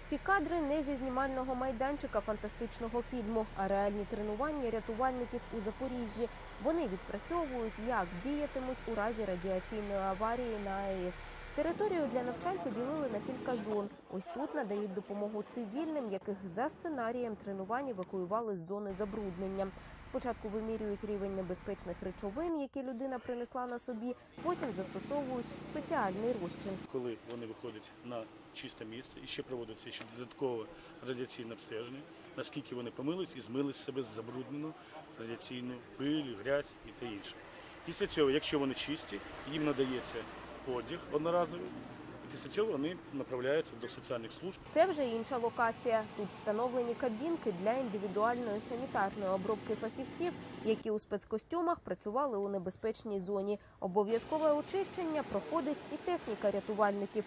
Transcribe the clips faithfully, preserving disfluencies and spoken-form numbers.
Ці кадри не зі знімального майданчика фантастичного фільму, а реальні тренування рятувальників у Запоріжжі. Вони відпрацьовують, як діятимуть у разі радіаційної аварії на АЕС. Територію для навчань поділили на кілька зон. Ось тут надають допомогу цивільним, яких за сценарієм тренувань евакуювали з зони забруднення. Спочатку вимірюють рівень небезпечних речовин, які людина принесла на собі, потім застосовують спеціальний розчин. Коли вони виходять на чисте місце, і ще проводиться ще додаткове радіаційне обстеження, наскільки вони помились і змили з себе забруднену радіаційну пиль, грязь і те інше. Після цього, якщо вони чисті, їм надається одяг одноразовий, і після цього вони направляються до соціальних служб. Це вже інша локація. Тут встановлені кабінки для індивідуальної санітарної обробки фахівців, які у спецкостюмах працювали у небезпечній зоні. Обов'язкове очищення проходить і техніка рятувальників.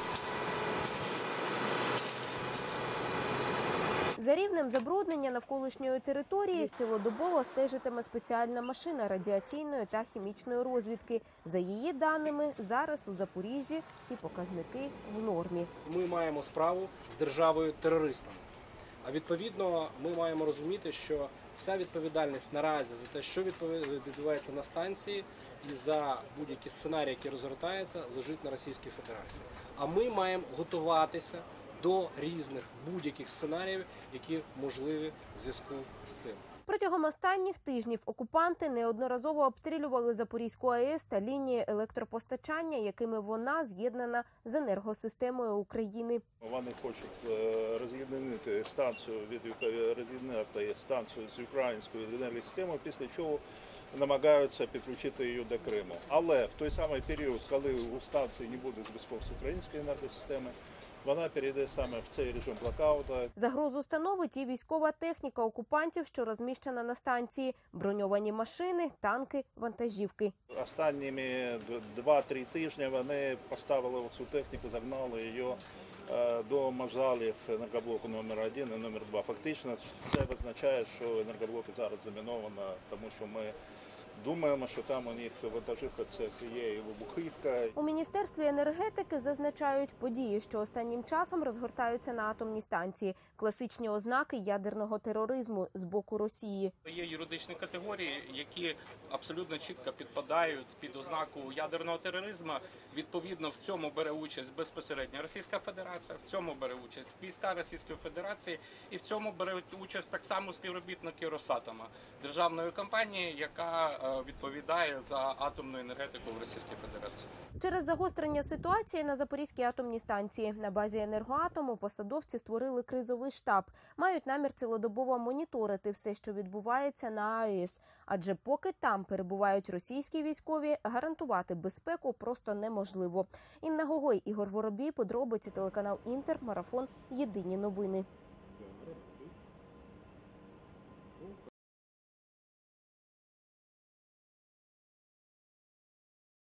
За рівнем забруднення навколишньої території цілодобово стежитиме спеціальна машина радіаційної та хімічної розвідки. За її даними, зараз у Запоріжжі всі показники в нормі. Ми маємо справу з державою-терористом. А відповідно, ми маємо розуміти, що вся відповідальність наразі за те, що відбувається на станції і за будь-які сценарії, які розгортаються, лежить на Російській Федерації. А ми маємо готуватися до різних будь-яких сценаріїв, які можливі в зв'язку з цим. Протягом останніх тижнів окупанти неодноразово обстрілювали Запорізьку АЕС та лінії електропостачання, якими вона з'єднана з енергосистемою України. Вони хочуть роз'єднати станцію від роз'єднати станцію з українською енергосистемою, після чого намагаються підключити її до Криму. Але в той самий період, коли у станції не буде зв'язку з українською енергосистемою, вона перейде саме в цей режим блокаута. Загрозу становить і військова техніка окупантів, що розміщена на станції. Броньовані машини, танки, вантажівки. Останніми два-три тижні вони поставили цю техніку, загнали її до мавзолеїв енергоблоку номер один і номер два. Фактично це означає, що енергоблоки зараз заміновано, тому що ми думаємо, що там у них вантажівка це є і вибухівка. У Міністерстві енергетики зазначають, події, що останнім часом розгортаються на атомній станції. Класичні ознаки ядерного тероризму з боку Росії. Є юридичні категорії, які абсолютно чітко підпадають під ознаку ядерного тероризму. Відповідно, в цьому бере участь безпосередньо Російська Федерація, в цьому бере участь війська Російської Федерації і в цьому бере участь так само співробітники Росатома, державної компанії, яка відповідає за атомну енергетику в Російській Федерації. Через загострення ситуації на Запорізькій атомній станції на базі Енергоатому посадовці створили кризовий штаб. Мають намір цілодобово моніторити все, що відбувається на АЕС. Адже поки там перебувають російські військові, гарантувати безпеку просто неможливо. Інна Гогой, Ігор Воробій, подробиці, телеканал Інтер, марафон, єдині новини.